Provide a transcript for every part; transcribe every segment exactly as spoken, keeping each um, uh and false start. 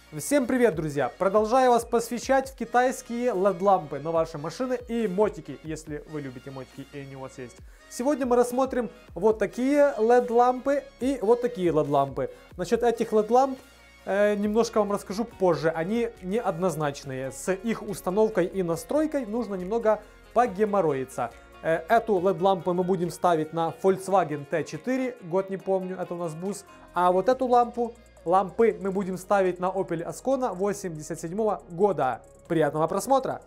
Всем привет, друзья! Продолжаю вас посвящать в китайские эл и ди-лампы на ваши машины и мотики, если вы любите мотики и они у вас есть. Сегодня мы рассмотрим вот такие эл и ди-лампы и вот такие эл и ди-лампы. Насчет этих эл и ди-ламп э, немножко вам расскажу позже. Они неоднозначные. С их установкой и настройкой нужно немного погеморроиться. Э, эту эл и ди-лампу мы будем ставить на Volkswagen тэ четыре, год не помню, это у нас бус. А вот эту лампу... Лампы мы будем ставить на Opel Ascona восемьдесят седьмого года. Приятного просмотра!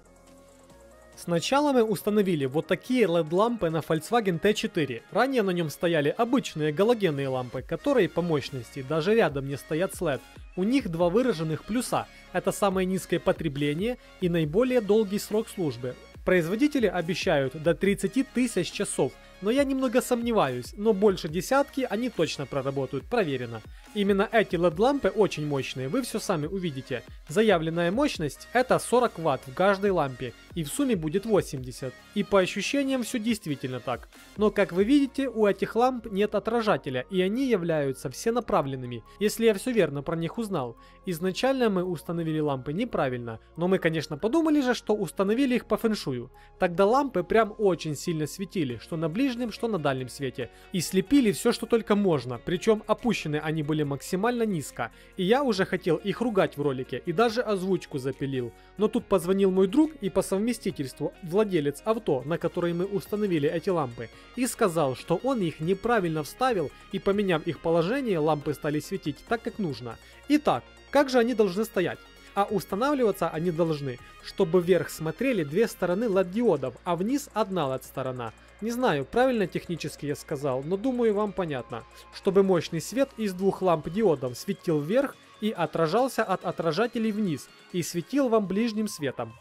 Сначала мы установили вот такие эл и ди-лампы на Volkswagen тэ четыре. Ранее на нем стояли обычные галогенные лампы, которые по мощности даже рядом не стоят с эл и ди. У них два выраженных плюса. Это самое низкое потребление и наиболее долгий срок службы. Производители обещают до тридцати тысяч часов, но я немного сомневаюсь, но больше десятки они точно проработают, проверено. Именно эти эл и ди-лампы очень мощные, вы все сами увидите. Заявленная мощность это сорок ватт в каждой лампе, и в сумме будет восемьдесят. И по ощущениям все действительно так. Но как вы видите, у этих ламп нет отражателя, и они являются всенаправленными, если я все верно про них узнал. Изначально мы установили лампы неправильно, но мы, конечно, подумали же, что установили их по фэншую. Тогда лампы прям очень сильно светили, что на ближнем, что на дальнем свете. И слепили все, что только можно, причем опущены они были максимально низко. И я уже хотел их ругать в ролике, и даже озвучку запилил. Но тут позвонил мой друг и по совместительству владелец авто, на который мы установили эти лампы, и сказал, что он их неправильно вставил, и поменяв их положение, лампы стали светить так, как нужно. Итак, как же они должны стоять? А устанавливаться они должны, чтобы вверх смотрели две стороны эл и ди-диодов, а вниз одна эл и ди-сторона. Не знаю, правильно технически я сказал, но думаю, вам понятно. Чтобы мощный свет из двух ламп диодов светил вверх и отражался от отражателей вниз, и светил вам ближним светом.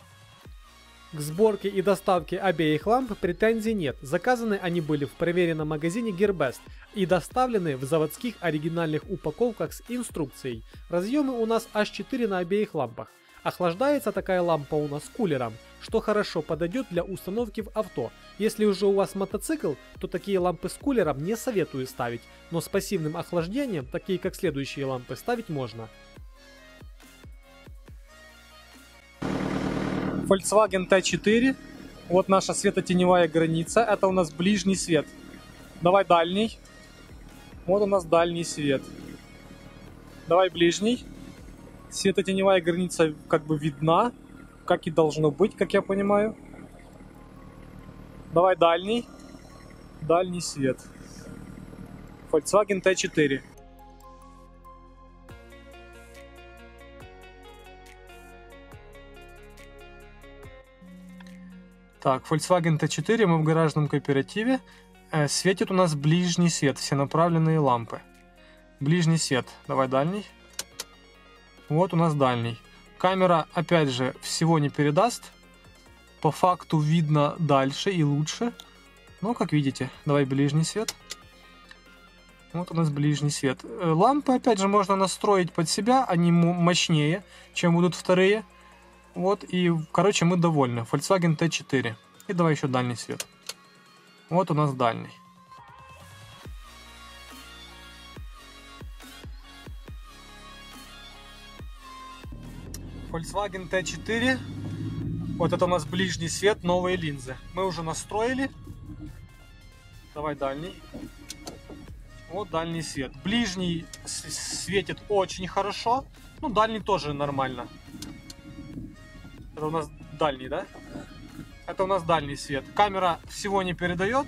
К сборке и доставке обеих ламп претензий нет. Заказаны они были в проверенном магазине Gearbest и доставлены в заводских оригинальных упаковках с инструкцией. Разъемы у нас аж четыре на обеих лампах. Охлаждается такая лампа у нас кулером, что хорошо подойдет для установки в авто. Если уже у вас мотоцикл, то такие лампы с кулером не советую ставить, но с пассивным охлаждением, такие как следующие лампы, ставить можно. Volkswagen тэ четыре. Вот наша светотеневая граница. Это у нас ближний свет. Давай дальний. Вот у нас дальний свет. Давай ближний. Светотеневая граница как бы видна, как и должно быть, как я понимаю. Давай дальний. Дальний свет. Volkswagen тэ четыре. Так, Volkswagen тэ четыре, мы в гаражном кооперативе. Э, светит у нас ближний свет, все направленные лампы. Ближний свет. Давай дальний. Вот у нас дальний. Камера, опять же, всего не передаст. По факту видно дальше и лучше. Но, как видите, давай ближний свет. Вот у нас ближний свет. Э, лампы, опять же, можно настроить под себя. Они мощнее, чем будут вторые. Вот, и, короче, мы довольны. Volkswagen тэ четыре. И давай еще дальний свет. Вот у нас дальний. Volkswagen тэ четыре. Вот это у нас ближний свет, новые линзы. Мы уже настроили. Давай дальний. Вот дальний свет. Ближний светит очень хорошо. Ну, дальний тоже нормально. Это у нас дальний, да? Это у нас дальний свет. Камера всего не передает.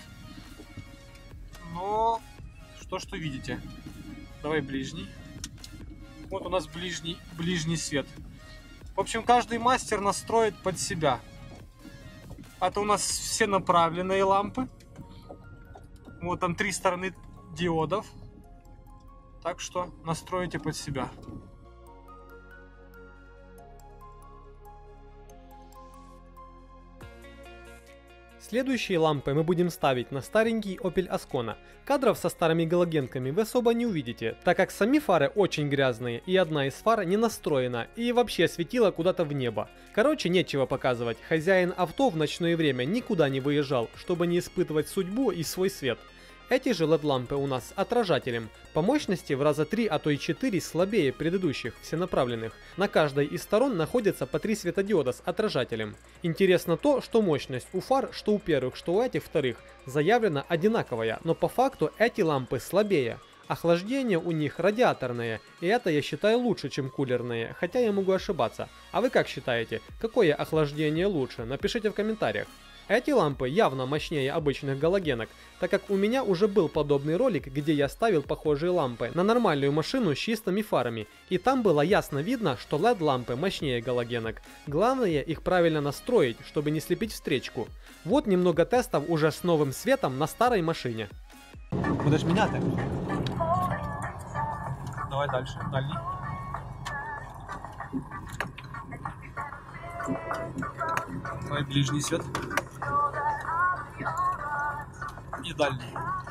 Но что что видите? Давай ближний. Вот у нас ближний, ближний свет. В общем, каждый мастер настроит под себя. Это у нас все направленные лампы. Вот там три стороны диодов. Так что настройте под себя. Следующие лампы мы будем ставить на старенький Opel Ascona. Кадров со старыми галогенками вы особо не увидите, так как сами фары очень грязные и одна из фар не настроена и вообще светила куда-то в небо. Короче, нечего показывать, хозяин авто в ночное время никуда не выезжал, чтобы не испытывать судьбу и свой свет. Эти же эл и ди-лампы у нас с отражателем. По мощности в раза три, а то и четыре слабее предыдущих всенаправленных. На каждой из сторон находится по три светодиода с отражателем. Интересно то, что мощность у фар, что у первых, что у этих вторых, заявлена одинаковая, но по факту эти лампы слабее. Охлаждение у них радиаторное, и это я считаю лучше, чем кулерные, хотя я могу ошибаться. А вы как считаете, какое охлаждение лучше? Напишите в комментариях. Эти лампы явно мощнее обычных галогенок, так как у меня уже был подобный ролик, где я ставил похожие лампы на нормальную машину с чистыми фарами, и там было ясно видно, что эл и ди-лампы мощнее галогенок. Главное их правильно настроить, чтобы не слепить встречку. Вот немного тестов уже с новым светом на старой машине. Будешь менять? Давай дальше, дальний. Давай ближний свет. И дальний.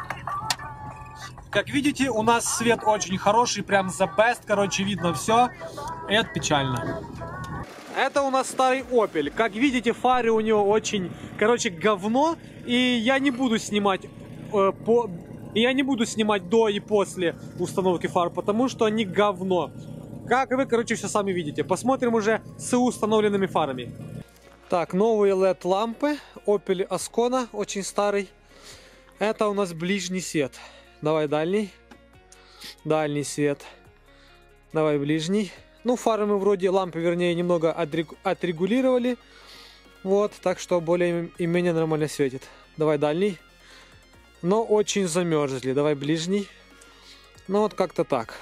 Как видите, у нас свет очень хороший, прям the best, короче, видно все. И это печально. Это у нас старый Opel. Как видите, фары у него очень, короче, говно. И я не буду снимать э, по... И я не буду снимать до и после установки фар, потому что они говно. Как вы, короче, все сами видите. Посмотрим уже с установленными фарами. Так, новые эл и ди-лампы. Opel Ascona, очень старый. Это у нас ближний свет. Давай дальний. Дальний свет. Давай ближний. Ну, фары мы вроде, лампы, вернее, немного отрегулировали. Вот, так что более и менее нормально светит. Давай дальний. Но очень замерзли. Давай ближний. Ну, вот как-то так.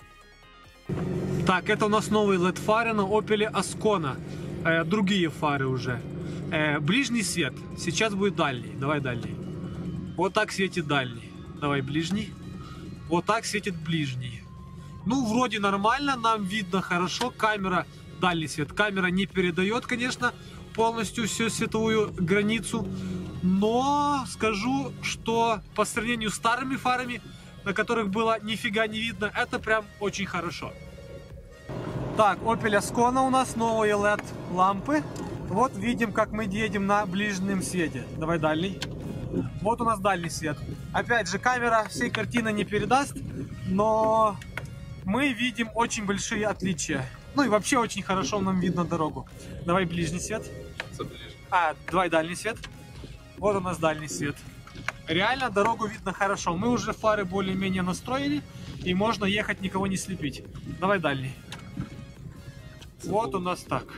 Так, это у нас новые эл и ди-фары на Opel Ascona. Э, другие фары уже. Э, ближний свет. Сейчас будет дальний. Давай дальний. Вот так светит дальний. Давай ближний. Вот так светит ближний. Ну, вроде нормально. Нам видно хорошо. Камера, дальний свет. Камера не передает, конечно, полностью всю световую границу. Но скажу, что по сравнению с старыми фарами, на которых было нифига не видно, это прям очень хорошо. Так, Opel Ascona у нас, новые эл и ди-лампы. Вот видим, как мы едем на ближнем свете. Давай дальний. Вот у нас дальний свет. Опять же, камера всей картины не передаст, но мы видим очень большие отличия. Ну и вообще очень хорошо нам видно дорогу. Давай ближний свет. А, давай дальний свет. Вот у нас дальний свет. Реально дорогу видно хорошо. Мы уже фары более-менее настроили, и можно ехать, никого не слепить. Давай дальний. Вот у нас так.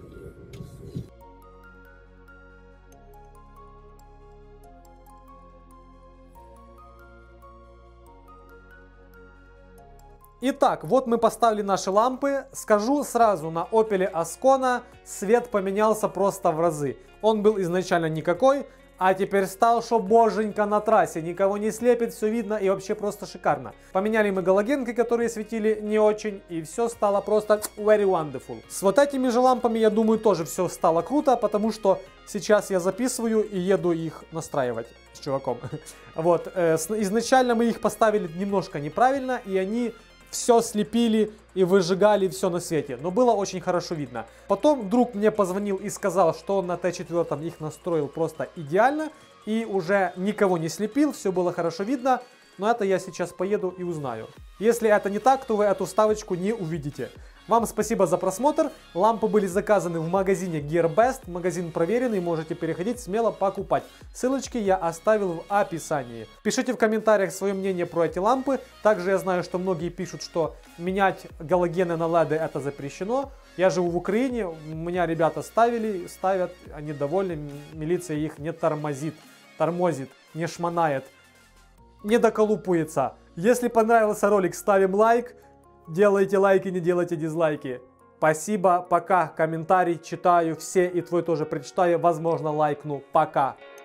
Итак, вот мы поставили наши лампы. Скажу сразу, на Opel Ascona свет поменялся просто в разы. Он был изначально никакой, а теперь стал, что боженька на трассе. Никого не слепит, все видно и вообще просто шикарно. Поменяли мы галогенки, которые светили не очень, и все стало просто very wonderful. С вот этими же лампами, я думаю, тоже все стало круто, потому что сейчас я записываю и еду их настраивать с чуваком. Вот, изначально мы их поставили немножко неправильно, и они все слепили и выжигали все на свете. Но было очень хорошо видно. Потом друг мне позвонил и сказал, что он на Т четыре их настроил просто идеально. И уже никого не слепил, все было хорошо видно. Но это я сейчас поеду и узнаю. Если это не так, то вы эту вставочку не увидите. Вам спасибо за просмотр. Лампы были заказаны в магазине GearBest. Магазин проверенный, можете переходить, смело покупать. Ссылочки я оставил в описании. Пишите в комментариях свое мнение про эти лампы. Также я знаю, что многие пишут, что менять галогены на эл и ди это запрещено. Я живу в Украине, у меня ребята ставили, ставят, они довольны, милиция их не тормозит, тормозит, не шманает, не доколупуется. Если понравился ролик, ставим лайк. Делайте лайки, не делайте дизлайки. Спасибо, пока. Комментарий читаю все, и твой тоже прочитаю. Возможно, лайкну. Пока.